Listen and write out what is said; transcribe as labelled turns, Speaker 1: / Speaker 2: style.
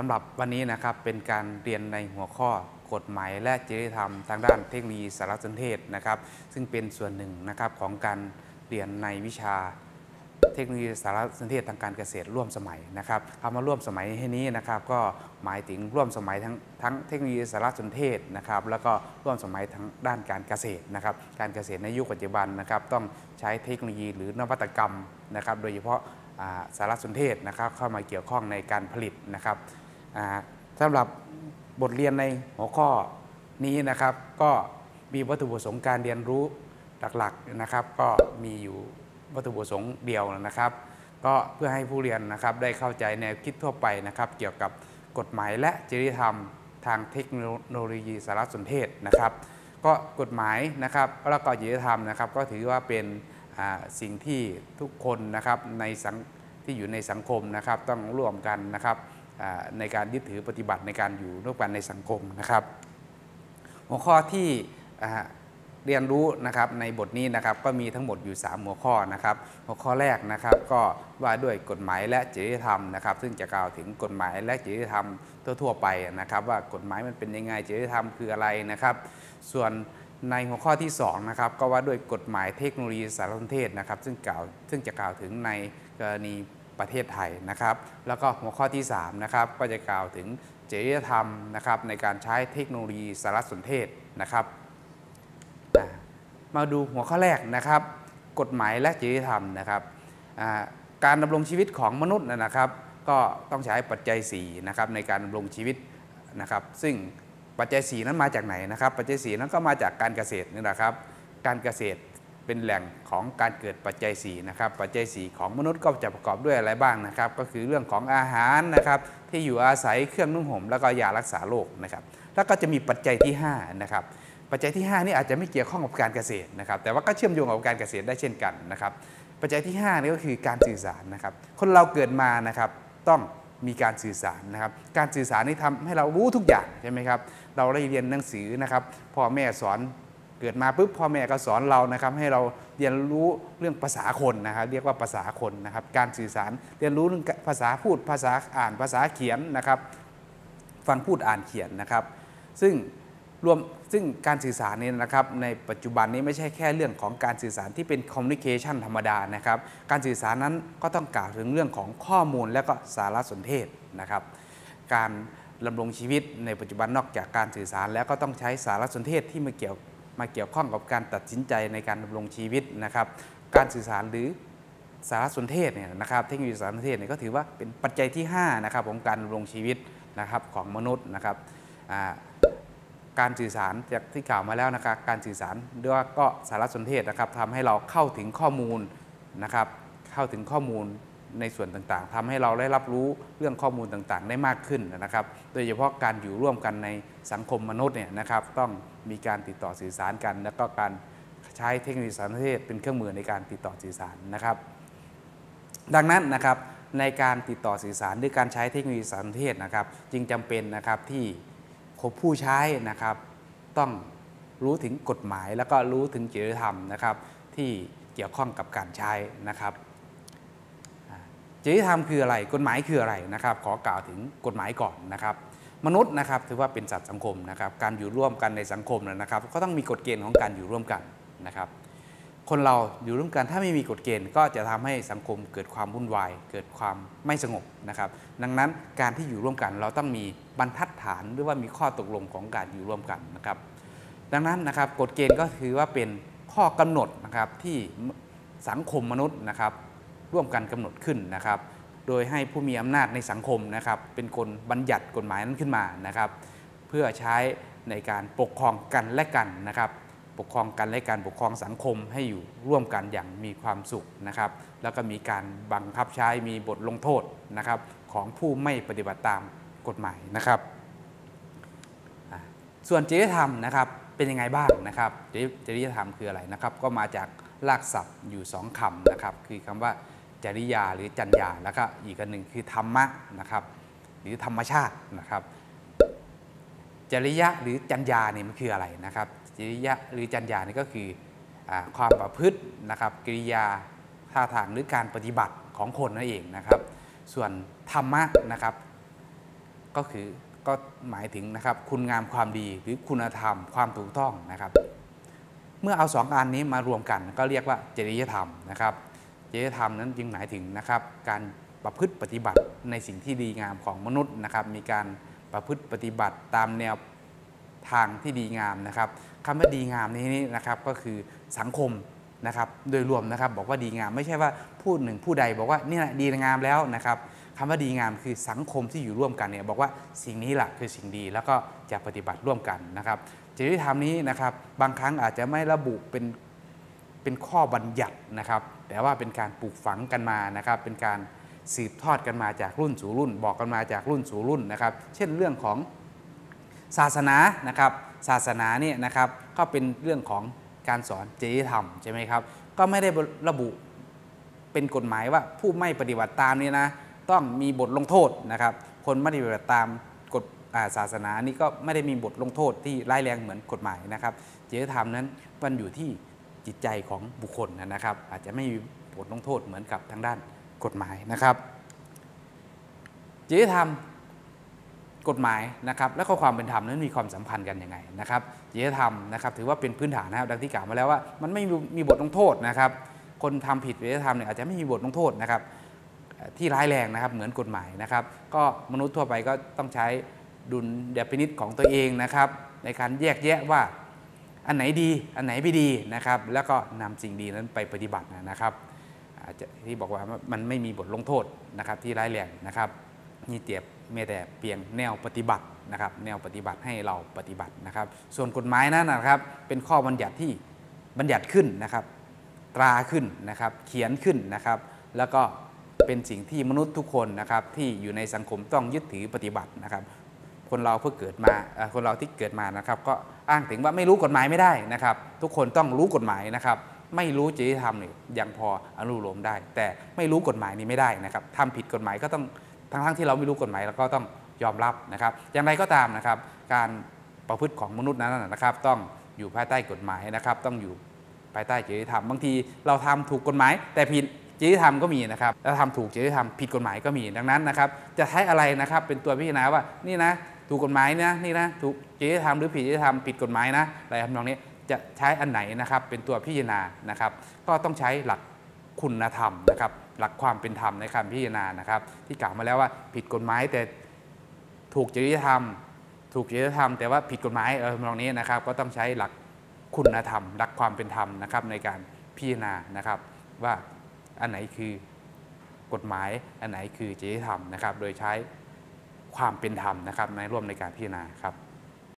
Speaker 1: ำหรับวันนี้นะครับเป็นการเรียนในหัวข้อกฎหมายและจริยธรรมทางด้านเทคโนโลยีสารสนเทศนะครับซึ่งเป็นส่วนหนึ่งนะครับของการเรียนในวิชาเทคโนโลยีสารสนเทศทางการเกษตรร่วมสมัยนะครับคำว่าร่วมสมัยที่นี้นะครับก็หมายถึงร่วมสมัยทั้งเทคโนโลยีสารสนเทศนะครับแล้วก็ร่วมสมัยทั้งด้านการเกษตรนะครับการเกษตรในยุคปัจจุบันนะครับต้องใช้เทคโนโลยีหรือนวัตกรรมนะครับโดยเฉพาะสารสนเทศนะครับเข้ามาเกี่ยวข้องในการผลิตนะครับสำหรับบทเรียนในหัวข้อนี้นะครับก็มีวัตถุประสงค์การเรียนรู้หลักๆนะครับก็มีอยู่วัตถุประสงค์เดียวนะครับก็เพื่อให้ผู้เรียนนะครับได้เข้าใจแนวคิดทั่วไปนะครับเกี่ยวกับกฎหมายและจริยธรรมทางเทคโนโลยีสารสนเทศนะครับก็กฎหมายนะครับแล้วก็จริยธรรมนะครับก็ถือว่าเป็นสิ่งที่ทุกคนนะครับที่อยู่ในสังคมนะครับต้องร่วมกันนะครับในการยึดถือปฏิบัติในการอยู่ร่วมกันในสังคมนะครับหัวข้อที่เรียนรู้นะครับในบทนี้นะครับก็มีทั้งหมดอยู่3หัวข้อนะครับหัวข้อแรกนะครับก็ว่าด้วยกฎหมายและจริยธรรมนะครับซึ่งจะกล่าวถึงกฎหมายและจริยธรรมทั่วๆไปนะครับว่ากฎหมายมันเป็นยังไงจริยธรรมคืออะไรนะครับส่วนในหัวข้อที่2นะครับก็ว่าด้วยกฎหมายเทคโนโลยีสารสนเทศนะครับซึ่งจะกล่าวถึงในกรณีประเทศไทยนะครับแล้วก็หัวข้อที่3นะครับก็จะกล่าวถึงจริยธรรมนะครับในการใช้เทคโนโลยีสารสนเทศนะครับมาดูหัวข้อแรกนะครับกฎหมายและจริยธรรมนะครับการดำรงชีวิตของมนุษย์นะครับก็ต้องใช้ปัจจัย4นะครับในการดำรงชีวิตนะครับซึ่งปัจจัย4นั้นมาจากไหนนะครับปัจจัย4นั้นก็มาจากการเกษตรนี่แหละครับการเกษตรเป็นแหล่งของการเกิดปัจจัย4นะครับปัจจัย4ของมนุษย์ก็จะประกอบด้วยอะไรบ้างนะครับก็คือเรื่องของอาหารนะครับที่อยู่อาศัยเครื่องนุ่งห่มแล้วก็ยารักษาโรคนะครับแล้วก็จะมีปัจจัยที่5นะครับปัจจัยที่5นี่อาจจะไม่เกี่ยวข้องกับการเกษตรนะครับแต่ว่าก็เชื่อมโยงกับการเกษตรได้เช่นกันนะครับปัจจัยที่5นี่ก็คือการสื่อสารนะครับคนเราเกิดมานะครับต้องมีการสื่อสารนะครับการสื่อสารนี่ทำให้เรารู้ทุกอย่างใช่ไหมครับเราได้เรียนหนังสือนะครับพ่อแม่สอนเกิดมาปุ๊บพ่อแม่ก็สอนเรานะครับให้เราเรียนรู้เรื่องภาษาคนนะครับเรียกว่าภาษาคนนะครับการสื่อสารเรียนรู้เรื่องภาษาพูดภาษาอ่านภาษาเขียนนะครับฟังพูดอ่านเขียนนะครับซึ่งการสื่อสารนี้นะครับในปัจจุบันนี้ไม่ใช่แค่เรื่องของการสื่อสารที่เป็นคอมมิวนิเคชันธรรมดานะครับการสื่อสารนั้นก็ต้องกล่าวถึงเรื่องของข้อมูลและก็สารสนเทศนะครับการดำรงชีวิตในปัจจุบันนอกจากการสื่อสารแล้วก็ต้องใช้สารสนเทศที่มาเกี่ยวข้องกับการตัดสินใจในการดำรงชีวิตนะครับการสื่อสารหรือสารสนเทศเนี่ยนะครับเทคโนโลยีสารสนเทศเนี่ยก็ถือว่าเป็นปัจจัยที่5นะครับของการดำรงชีวิตนะครับของมนุษย์นะครับการสื่อสารจากที่กล่าวมาแล้วนะครับการสื่อสารด้วยก็สารสนเทศนะครับทำให้เราเข้าถึงข้อมูลนะครับเข้าถึงข้อมูลในส่วนต่างๆทำให้เราได้รับรู้เรื่องข้อมูลต่างๆได้มากขึ้นนะครับโดยเฉพาะการอยู่ร่วมกันในสังคมมนุษย์เนี่ยนะครับต้องมีการติดต่อสื่อสารกันแล้วก็การใช้เทคโนโลยีสารสนเทศเป็นเครื่องมือในการติดต่อสื่อสารนะครับดังนั้นนะครับในการติดต่อสื่อสารด้วยการใช้เทคโนโลยีสารสนเทศนะครับจึงจำเป็นนะครับที่ผู้ใช้นะครับต้องรู้ถึงกฎหมายแล้วก็รู้ถึงจริยธรรมนะครับที่เกี่ยวข้องกับการใช้นะครับจริยธรรมคืออะไรกฎหมายคืออะไรนะครับขอกล่าวถึงกฎหมายก่อนนะครับมนุษย์นะครับถือว่าเป็นสัตว์สังคมนะครับการอยู่ร่วมกันในสังคมนะครับก็ต้องมีกฎเกณฑ์ของการอยู่ร่วมกันนะครับคนเราอยู่ร่วมกันถ้าไม่มีกฎเกณฑ์ก็จะทำให้สังคมเกิดความวุ่นวายเกิดความไม่สงบนะครับดังนั้นการที่อยู่ร่วมกันเราต้องมีบรรทัดฐานหรือว่ามีข้อตกลงของการอยู่ร่วมกันนะครับดังนั้นนะครับกฎเกณฑ์ก็ถือว่าเป็นข้อกำหนดนะครับที่สังคมมนุษย์นะครับร่วมกันกำหนดขึ้นนะครับโดยให้ผู้มีอำนาจในสังคมนะครับเป็นคนบัญญัติกฎหมายนั้นขึ้นมานะครับเพื่อใช้ในการปกครองกันและกันนะครับปกครองกันและการปกครองสังคมให้อยู่ร่วมกันอย่างมีความสุขนะครับแล้วก็มีการบังคับใช้มีบทลงโทษนะครับของผู้ไม่ปฏิบัติตามกฎหมายนะครับส่วนจริยธรรมนะครับเป็นยังไงบ้างนะครับจริยธรรมคืออะไรนะครับก็มาจากรากศัพท์อยู่2คำนะครับคือคำว่าจริยาหรือจรรยาแล้วก็อีกอันหนึ่งคือธรรมะนะครับหรือธรรมชาตินะครับจริยะหรือจรรยาเนี่ยมันคืออะไรนะครับจริยะหรือจรรยานี่ก็คือความประพฤตินะครับกิริยาท่าทางหรือการปฏิบัติของคนนั่นเองนะครับส่วนธรรมะนะครับก็หมายถึงนะครับคุณงามความดีหรือคุณธรรมความถูกต้องนะครับเมื่อเอาสองอันนี้มารวมกันก็เรียกว่าจริยธรรมนะครับจริยธรรมนั้นจึงหมายถึงนะครับการประพฤติปฏิบัติในสิ่งที่ดีงามของมนุษย์นะครับมีการประพฤติปฏิบัติตามแนวทางที่ดีงามนะครับคำว่าดีงามนี้นะครับก็คือสังคมนะครับโดยรวมนะครับบอกว่าดีงามไม่ใช่ว่าผู้หนึ่งผู้ใดบอกว่านี่แหละดีงามแล้วนะครับคำว่าดีงามคือสังคมที่อยู่ร่วมกันเนี่ยบอกว่าสิ่งนี้แหละคือสิ่งดีแล้วก็จะปฏิบัติร่วมกันนะครับจริยธรรมนี้นะครับบางครั้งอาจจะไม่ระบุเป็นข้อบัญญัตินะครับแต่ว่าเป็นการปลูกฝังกันมานะครับเป็นการสืบทอดกันมาจากรุ่นสู่รุ่นบอกกันมาจากรุ่นสู่รุ่นนะครับเช่นเรื่องของศาสนานะครับศาสนาเนี่ยนะครับก็เป็นเรื่องของการสอนจริยธรรมใช่ไหมครับก็ไม่ได้ระบุเป็นกฎหมายว่าผู้ไม่ปฏิบัติตามนี่นะต้องมีบทลงโทษนะครับคนไม่ปฏิบัติตามกฎศาสนานี่ก็ไม่ได้มีบทลงโทษที่ร้ายแรงเหมือนกฎหมายนะครับจริยธรรมนั้นมันอยู่ที่จิตใจของบุคคลนะครับอาจจะไม่มีบทลงโทษเหมือนกับทางด้านกฎหมายนะครับจริยธรรมกฎหมายนะครับและก็ความเป็นธรรมนั้นมีความสัมพันธ์กันยังไงนะครับจริยธรรมนะครับถือว่าเป็นพื้นฐานนะครับดังที่กล่าวมาแล้วว่ามันไม่มีบทลงโทษนะครับคนทำผิดจริยธรรมเนี่ยอาจจะไม่มีบทลงโทษนะครับที่ร้ายแรงนะครับเหมือนกฎหมายนะครับก็มนุษย์ทั่วไปก็ต้องใช้ดุลยพินิจของตัวเองนะครับในการแยกแยะว่าอันไหนดีอันไหนไม่ดีนะครับแล้วก็นำสิ่งดีนั้นไปปฏิบัตินะครับที่บอกว่ามันไม่มีบทลงโทษนะครับที่ร้ายแรงนะครับนี่เมีแต่เพียงแนวปฏิบัตินะครับแนวปฏิบัติให้เราปฏิบัตินะครับส่วนกฎหมายนั้นนะครับเป็นข้อบัญญัติที่บัญญัติขึ้นนะครับตราขึ้นนะครับเขียนขึ้นนะครับแล้วก็เป็นสิ่งที่มนุษย์ทุกคนนะครับที่อยู่ในสังคมต้องยึดถือปฏิบัตินะครับคนเราเพื่อเกิดมาคนเราที่เกิดมานะครับก็อ้างถึงว่าไม่รู้กฎหมายไม่ได้นะครับทุกคนต้องรู้กฎหมายนะครับไม่รู้จริยธรรมนี่ยังพออนุโลมได้แต่ไม่รู้กฎหมายนี้ไม่ได้นะครับทำผิดกฎหมายก็ต้องทั้งที่เราไม่รู้กฎหมายเราก็ต้องยอมรับนะครับอย่างไรก็ตามนะครับการประพฤติของมนุษย์นั้นนะครับต้องอยู่ภายใต้กฎหมายนะครับต้องอยู่ภายใต้จริยธรรมบางทีเราทำถูกกฎหมายแต่ผิดจริยธรรมก็มีนะครับแล้วทำถูกจริยธรรมผิดกฎหมายก็มีดังนั้นนะครับจะใช้อะไรนะครับเป็นตัวพิจารณาว่านี่นะถูกกฎหมายนะนี่นะถูกจริยธรรมหรือผิดจริยธรรมผิดกฎหมายนะอะไรทำนองนี้จะใช้อันไหนนะครับเป็นตัวพิจารณานะครับก็ต้องใช้หลักคุณธรรมนะครับหลักความเป็นธรรมในการพิจารณานะครับที่กล่าวมาแล้วว่าผิดกฎหมายแต่ถูกจริยธรรมแต่ว่าผิดกฎหมายตรงนี้นะครับก็ต้องใช้หลักคุณธรรมหลักความเป็นธรรมนะครับในการพิจารณานะครับว่าอันไหนคือกฎหมายอันไหนคือจริยธรรมนะครับโดยใช้ความเป็นธรรมนะครับในร่วมในการพิจารณาครับ